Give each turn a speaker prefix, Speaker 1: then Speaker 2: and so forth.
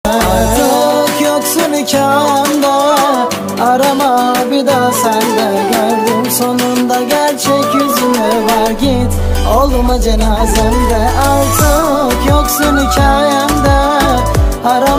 Speaker 1: Artık yoksun hikayemde, arama bir daha sende. Gördüm sonunda gerçek yüzünü, var git olma cenazemde. Artık yoksun hikayemde, arama